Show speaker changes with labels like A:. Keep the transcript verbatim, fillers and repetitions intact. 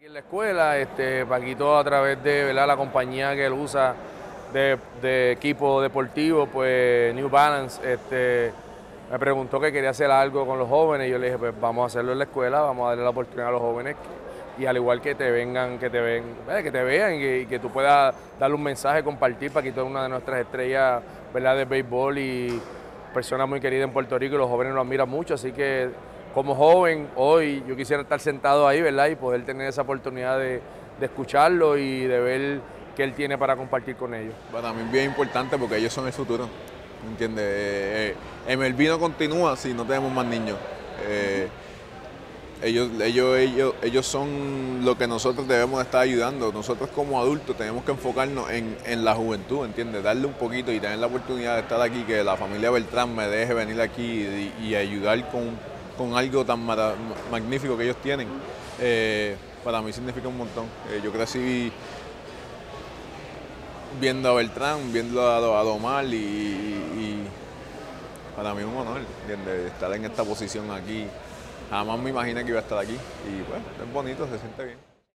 A: En la escuela, este, Paquito a través de, ¿verdad?, la compañía que él usa de, de equipo deportivo, pues New Balance, este, me preguntó que quería hacer algo con los jóvenes y yo le dije, pues vamos a hacerlo en la escuela, vamos a darle la oportunidad a los jóvenes y al igual que te vengan, que te ven, eh, que te vean y que, y que tú puedas darle un mensaje, compartir. Paquito es una de nuestras estrellas, ¿verdad?, de béisbol y persona muy querida en Puerto Rico y los jóvenes lo admiran mucho, así que como joven hoy yo quisiera estar sentado ahí, ¿verdad?, y poder tener esa oportunidad de, de escucharlo y de ver qué él tiene para compartir con ellos.
B: Para mí es bien importante porque ellos son el futuro, ¿entiendes? Eh, eh, M L B no continúa si no tenemos más niños. Eh, ellos, ellos, ellos, ellos son lo que nosotros debemos estar ayudando. Nosotros como adultos tenemos que enfocarnos en, en la juventud, ¿entiendes? Darle un poquito y tener la oportunidad de estar aquí, que la familia Beltrán me deje venir aquí y, y ayudar con, con algo tan magnífico que ellos tienen. Eh, para mí significa un montón. Eh, yo crecí viendo a Beltrán, viendo a, a Domar y, y para mí es un honor, ¿entiendes?, estar en esta posición aquí. Jamás me imaginé que iba a estar aquí y bueno, es bonito, se siente bien.